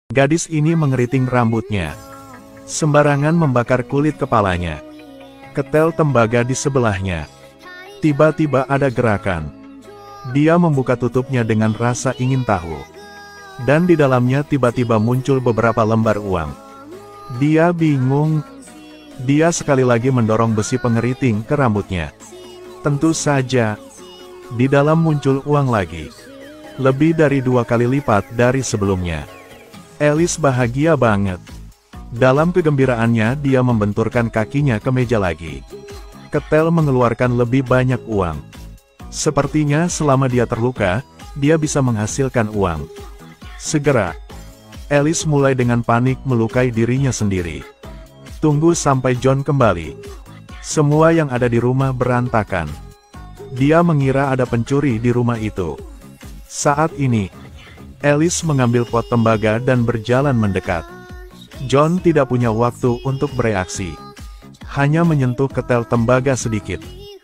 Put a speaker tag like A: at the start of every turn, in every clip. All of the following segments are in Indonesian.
A: Gadis ini mengeriting rambutnya, sembarangan membakar kulit kepalanya. Ketel tembaga di sebelahnya. Tiba-tiba ada gerakan. Dia membuka tutupnya dengan rasa ingin tahu. Dan di dalamnya tiba-tiba muncul beberapa lembar uang. Dia bingung. Dia sekali lagi mendorong besi pengeriting ke rambutnya. Tentu saja, di dalam muncul uang lagi. Lebih dari 2 kali lipat dari sebelumnya. Alice bahagia banget. Dalam kegembiraannya dia membenturkan kakinya ke meja lagi. Ketel mengeluarkan lebih banyak uang. Sepertinya selama dia terluka, dia bisa menghasilkan uang. Segera, Alice mulai dengan panik melukai dirinya sendiri. Tunggu sampai John kembali. Semua yang ada di rumah berantakan. Dia mengira ada pencuri di rumah itu. Saat ini, Alice mengambil pot tembaga dan berjalan mendekat. John tidak punya waktu untuk bereaksi. Hanya menyentuh ketel tembaga sedikit.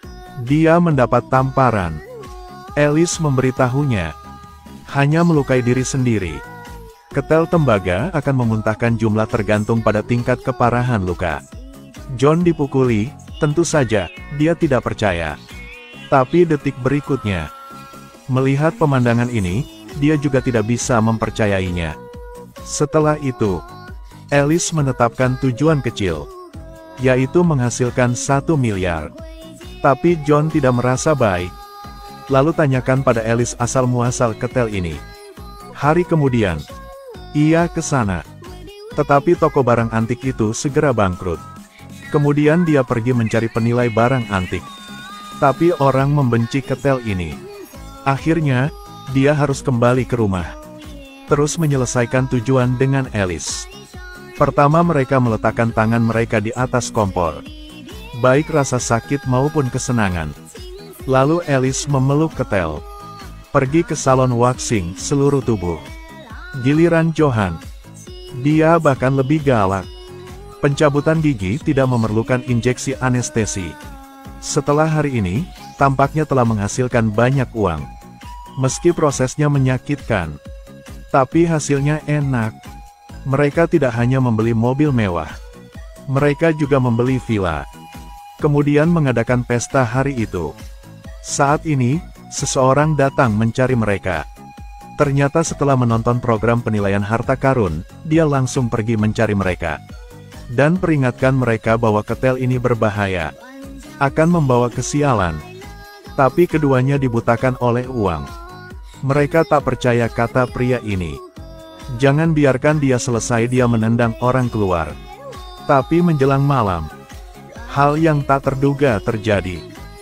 A: Dia mendapat tamparan. Alice memberitahunya. Hanya melukai diri sendiri. Ketel tembaga akan memuntahkan jumlah tergantung pada tingkat keparahan luka. John dipukuli, tentu saja, dia tidak percaya. Tapi detik berikutnya, melihat pemandangan ini, dia juga tidak bisa mempercayainya. Setelah itu, Alice menetapkan tujuan kecil, yaitu menghasilkan 1 miliar. Tapi John tidak merasa baik. Lalu tanyakan pada Alice asal-muasal ketel ini. Hari kemudian, ia ke sana. Tetapi toko barang antik itu segera bangkrut. Kemudian dia pergi mencari penilai barang antik. Tapi orang membenci ketel ini. Akhirnya, dia harus kembali ke rumah. Terus menyelesaikan tujuan dengan Alice. Pertama mereka meletakkan tangan mereka di atas kompor. Baik rasa sakit maupun kesenangan. Lalu Alice memeluk ketel. Pergi ke salon waxing seluruh tubuh. Giliran Johan. Dia bahkan lebih galak. Pencabutan gigi tidak memerlukan injeksi anestesi. Setelah hari ini, tampaknya telah menghasilkan banyak uang. Meski prosesnya menyakitkan, tapi hasilnya enak. Mereka tidak hanya membeli mobil mewah. Mereka juga membeli villa. Kemudian mengadakan pesta hari itu. Saat ini, seseorang datang mencari mereka. Ternyata setelah menonton program penilaian harta karun, dia langsung pergi mencari mereka. Dan peringatkan mereka bahwa ketel ini berbahaya. Akan membawa kesialan. Tapi keduanya dibutakan oleh uang. Mereka tak percaya kata pria ini. Jangan biarkan dia selesai, dia menendang orang keluar. Tapi menjelang malam, hal yang tak terduga terjadi.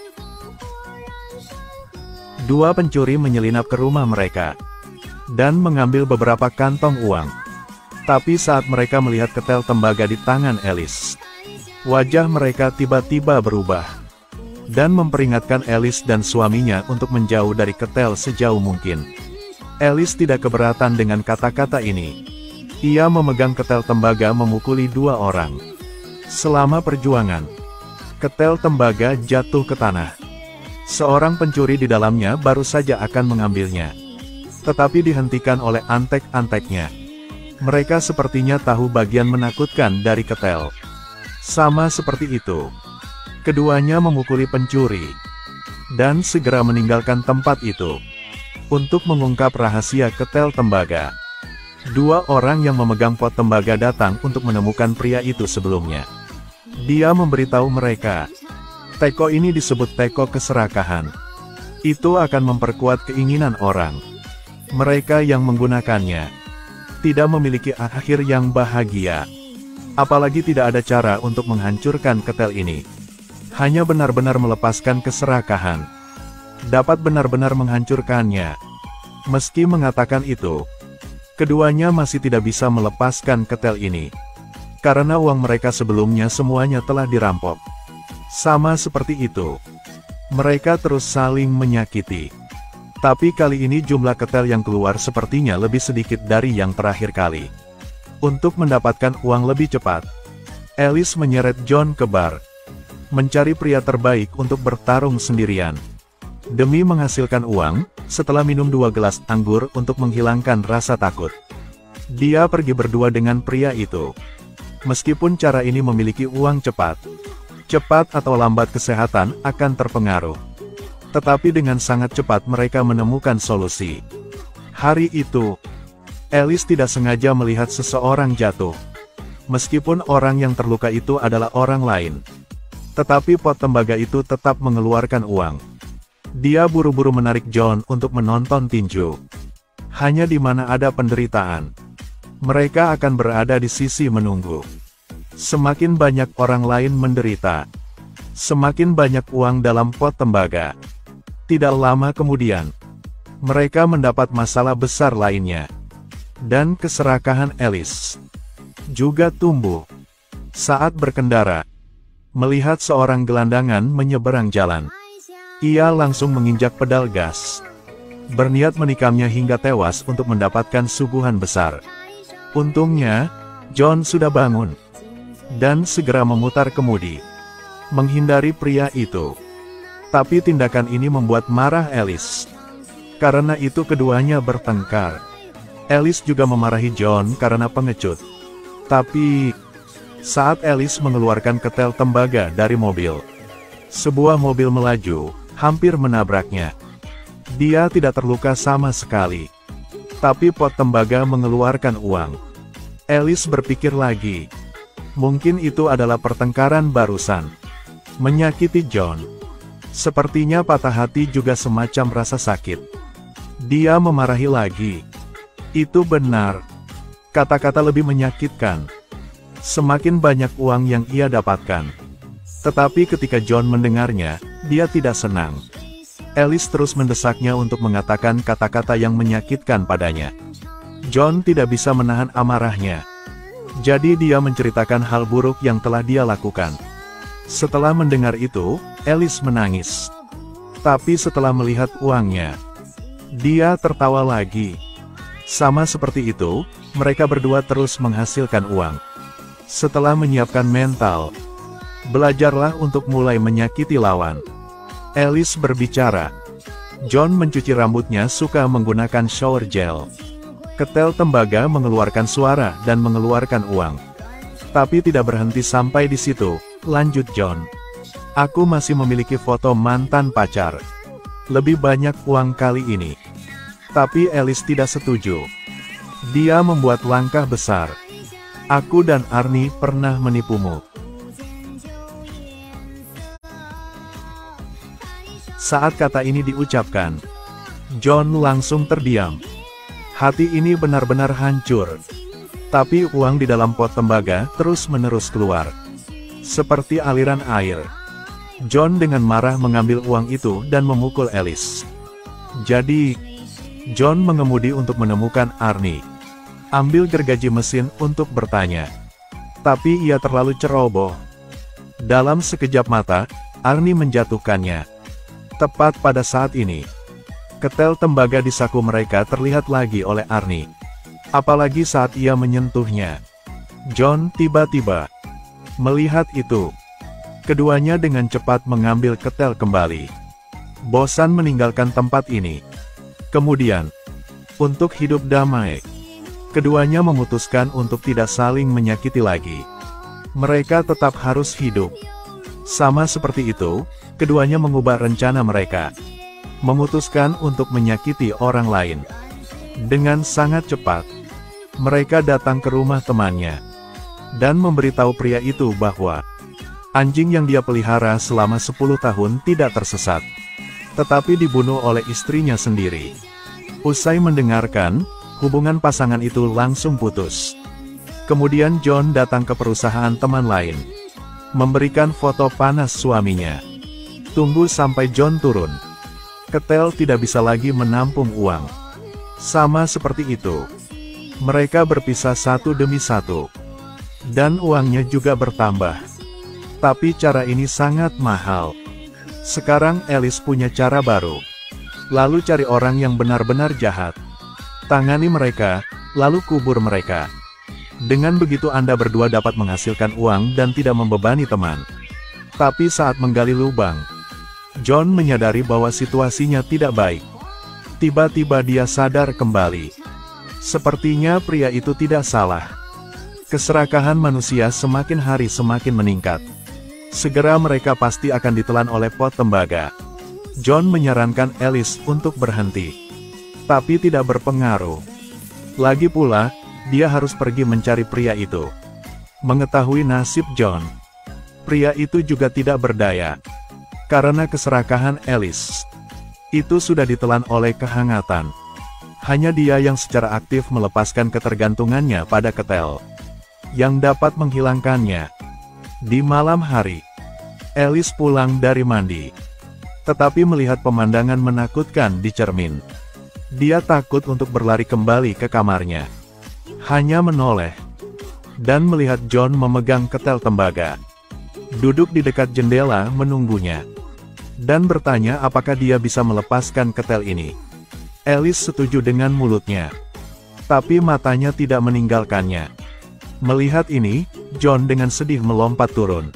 A: 2 pencuri menyelinap ke rumah mereka. Dan mengambil beberapa kantong uang. Tapi saat mereka melihat ketel tembaga di tangan Alice, wajah mereka tiba-tiba berubah. Dan memperingatkan Alice dan suaminya untuk menjauh dari ketel sejauh mungkin. Alice tidak keberatan dengan kata-kata ini. Ia memegang ketel tembaga memukuli 2 orang. Selama perjuangan, ketel tembaga jatuh ke tanah. Seorang pencuri di dalamnya baru saja akan mengambilnya. Tetapi dihentikan oleh antek-anteknya. Mereka sepertinya tahu bagian menakutkan dari ketel. Sama seperti itu. Keduanya memukuli pencuri. Dan segera meninggalkan tempat itu. Untuk mengungkap rahasia ketel tembaga. 2 orang yang memegang pot tembaga datang untuk menemukan pria itu sebelumnya. Dia memberitahu mereka. Teko ini disebut teko keserakahan. Itu akan memperkuat keinginan orang. Mereka yang menggunakannya tidak memiliki akhir yang bahagia. Apalagi tidak ada cara untuk menghancurkan ketel ini. Hanya benar-benar melepaskan keserakahan. Dapat benar-benar menghancurkannya. Meski mengatakan itu, keduanya masih tidak bisa melepaskan ketel ini. Karena uang mereka sebelumnya semuanya telah dirampok. Sama seperti itu. Mereka terus saling menyakiti. Tapi kali ini jumlah ketel yang keluar sepertinya lebih sedikit dari yang terakhir kali. Untuk mendapatkan uang lebih cepat, Alice menyeret John ke bar. Mencari pria terbaik untuk bertarung sendirian. Demi menghasilkan uang, setelah minum 2 gelas anggur untuk menghilangkan rasa takut. Dia pergi berdua dengan pria itu. Meskipun cara ini memiliki uang cepat atau lambat kesehatan akan terpengaruh. Tetapi dengan sangat cepat mereka menemukan solusi. Hari itu, Alice tidak sengaja melihat seseorang jatuh. Meskipun orang yang terluka itu adalah orang lain. Tetapi pot tembaga itu tetap mengeluarkan uang. Dia buru-buru menarik John untuk menonton tinju. Hanya di mana ada penderitaan, mereka akan berada di sisi menunggu. Semakin banyak orang lain menderita, semakin banyak uang dalam pot tembaga. Tidak lama kemudian, mereka mendapat masalah besar lainnya. Dan keserakahan Alice juga tumbuh saat berkendara. Melihat seorang gelandangan menyeberang jalan, ia langsung menginjak pedal gas, berniat menikamnya hingga tewas untuk mendapatkan suguhan besar. Untungnya, John sudah bangun dan segera memutar kemudi, menghindari pria itu. Tapi tindakan ini membuat marah Alice. Karena itu keduanya bertengkar. Alice juga memarahi John karena pengecut. Tapi saat Alice mengeluarkan ketel tembaga dari mobil, sebuah mobil melaju, hampir menabraknya. Dia tidak terluka sama sekali. Tapi pot tembaga mengeluarkan uang. Alice berpikir lagi. Mungkin itu adalah pertengkaran barusan. Menyakiti John. Sepertinya patah hati juga semacam rasa sakit. Dia memarahi lagi. Itu benar. Kata-kata lebih menyakitkan. Semakin banyak uang yang ia dapatkan. Tetapi ketika John mendengarnya, dia tidak senang. Alice terus mendesaknya untuk mengatakan kata-kata yang menyakitkan padanya. John tidak bisa menahan amarahnya. Jadi dia menceritakan hal buruk yang telah dia lakukan. Setelah mendengar itu, Alice menangis. Tapi setelah melihat uangnya, dia tertawa lagi. Sama seperti itu, mereka berdua terus menghasilkan uang. Setelah menyiapkan mental, belajarlah untuk mulai menyakiti lawan. Alice berbicara. John mencuci rambutnya suka menggunakan shower gel. Ketel tembaga mengeluarkan suara dan mengeluarkan uang. Tapi tidak berhenti sampai di situ, lanjut John. Aku masih memiliki foto mantan pacar. Lebih banyak uang kali ini. Tapi Alice tidak setuju. Dia membuat langkah besar. Aku dan Arnie pernah menipumu. Saat kata ini diucapkan, John langsung terdiam. Hati ini benar-benar hancur. Tapi uang di dalam pot tembaga terus-menerus keluar. Seperti aliran air. John dengan marah mengambil uang itu dan memukul Alice. Jadi, John mengemudi untuk menemukan Arnie. Ambil gergaji mesin untuk bertanya. Tapi ia terlalu ceroboh. Dalam sekejap mata, Arnie menjatuhkannya. Tepat pada saat ini, ketel tembaga di saku mereka terlihat lagi oleh Arnie. Apalagi saat ia menyentuhnya. John tiba-tiba melihat itu. Keduanya dengan cepat mengambil ketel kembali. Bosan meninggalkan tempat ini. Kemudian, untuk hidup damai, keduanya memutuskan untuk tidak saling menyakiti lagi. Mereka tetap harus hidup. Sama seperti itu, keduanya mengubah rencana mereka. Memutuskan untuk menyakiti orang lain. Dengan sangat cepat, mereka datang ke rumah temannya. Dan memberitahu pria itu bahwa anjing yang dia pelihara selama 10 tahun tidak tersesat, tetapi dibunuh oleh istrinya sendiri. Usai mendengarkan, hubungan pasangan itu langsung putus. Kemudian John datang ke perusahaan teman lain, memberikan foto panas suaminya. Tunggu sampai John turun. Ketel tidak bisa lagi menampung uang. Sama seperti itu, mereka berpisah satu demi satu. Dan uangnya juga bertambah. Tapi cara ini sangat mahal. Sekarang Alice punya cara baru. Lalu cari orang yang benar-benar jahat. Tangani mereka, lalu kubur mereka. Dengan begitu Anda berdua dapat menghasilkan uang dan tidak membebani teman. Tapi saat menggali lubang, John menyadari bahwa situasinya tidak baik. Tiba-tiba dia sadar kembali. Sepertinya pria itu tidak salah. Keserakahan manusia semakin hari semakin meningkat. Segera mereka pasti akan ditelan oleh pot tembaga. John menyarankan Alice untuk berhenti. Tapi tidak berpengaruh. Lagi pula, dia harus pergi mencari pria itu. Mengetahui nasib John, pria itu juga tidak berdaya. Karena keserakahan Alice, itu sudah ditelan oleh kehangatan. Hanya dia yang secara aktif melepaskan ketergantungannya pada ketel, yang dapat menghilangkannya. Di malam hari, Alice pulang dari mandi. Tetapi melihat pemandangan menakutkan di cermin, dia takut untuk berlari kembali ke kamarnya. Hanya menoleh, dan melihat John memegang ketel tembaga. Duduk di dekat jendela menunggunya. Dan bertanya apakah dia bisa melepaskan ketel ini. Alice setuju dengan mulutnya. Tapi matanya tidak meninggalkannya. Melihat ini, John dengan sedih melompat turun.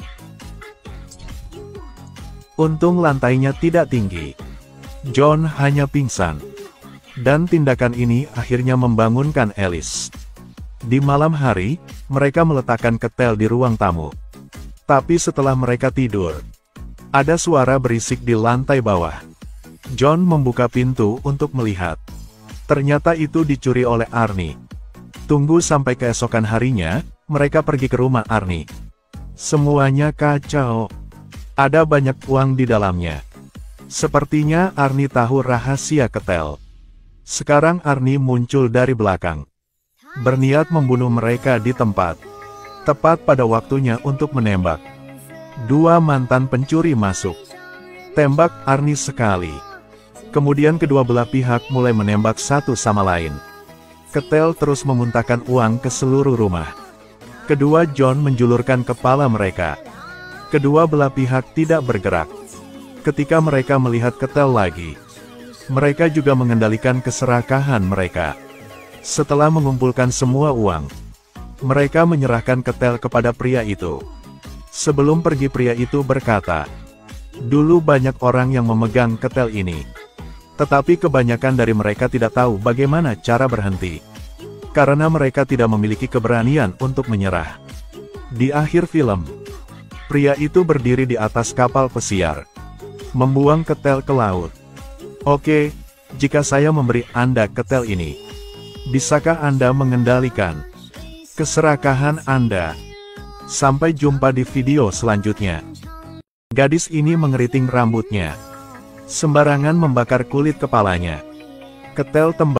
A: Untung lantainya tidak tinggi. John hanya pingsan. Dan tindakan ini akhirnya membangunkan Alice. Di malam hari, mereka meletakkan ketel di ruang tamu. Tapi setelah mereka tidur, ada suara berisik di lantai bawah. John membuka pintu untuk melihat. Ternyata itu dicuri oleh Arnie. Tunggu sampai keesokan harinya, mereka pergi ke rumah Arnie. Semuanya kacau. Ada banyak uang di dalamnya. Sepertinya Arnie tahu rahasia ketel. Sekarang Arnie muncul dari belakang. Berniat membunuh mereka di tempat. Tepat pada waktunya untuk menembak. Dua mantan pencuri masuk. Tembak Arnie sekali. Kemudian kedua belah pihak mulai menembak satu sama lain. Ketel terus memuntahkan uang ke seluruh rumah. Kedua John menjulurkan kepala mereka. Kedua belah pihak tidak bergerak. Ketika mereka melihat ketel lagi, mereka juga mengendalikan keserakahan mereka. Setelah mengumpulkan semua uang, mereka menyerahkan ketel kepada pria itu. Sebelum pergi pria itu berkata, dulu banyak orang yang memegang ketel ini. Tetapi kebanyakan dari mereka tidak tahu bagaimana cara berhenti. Karena mereka tidak memiliki keberanian untuk menyerah. Di akhir film, pria itu berdiri di atas kapal pesiar, membuang ketel ke laut. Oke, jika saya memberi Anda ketel ini, bisakah Anda mengendalikan keserakahan Anda? Sampai jumpa di video selanjutnya. Gadis ini mengeriting rambutnya. Sembarangan membakar kulit kepalanya. Ketel tembakau